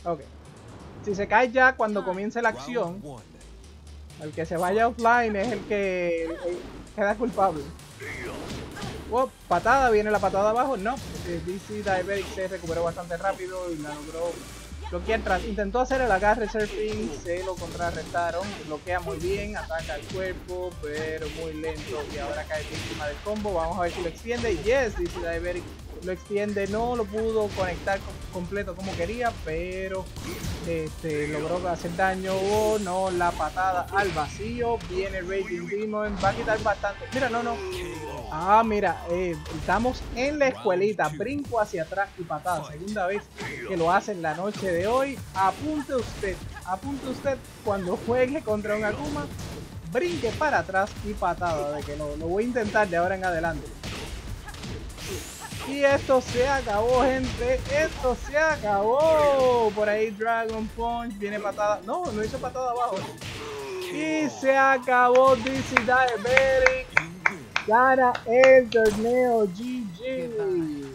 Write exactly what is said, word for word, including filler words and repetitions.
Ok. Si se cae ya cuando comience la acción, el que se vaya offline es el que el- el queda culpable. Oh, patada, viene la patada abajo. No, eh, D C Diabetic se recuperó bastante rápido y la logró bloquear. Tras, intentó hacer el agarre surfing, se lo contrarrestaron. Bloquea muy bien, ataca al cuerpo, pero muy lento. Y ahora cae víctima del combo. Vamos a ver si lo extiende. Yes, D C Diabetic lo extiende. No lo pudo conectar completo como quería, pero este, logró hacer daño. Oh, no, la patada al vacío. Viene Raging Demon. Va a quitar bastante. Mira, no, no. Ah, mira, eh, estamos en la escuelita, brinco hacia atrás y patada, segunda vez que lo hace en la noche de hoy. Apunte usted, apunte usted cuando juegue contra un Akuma, brinque para atrás y patada, de que lo, lo voy a intentar de ahora en adelante. Y esto se acabó, gente, esto se acabó. Por ahí Dragon Punch, viene patada, no, no hizo patada abajo. Y se acabó D C Diabetic. Gana el torneo G G.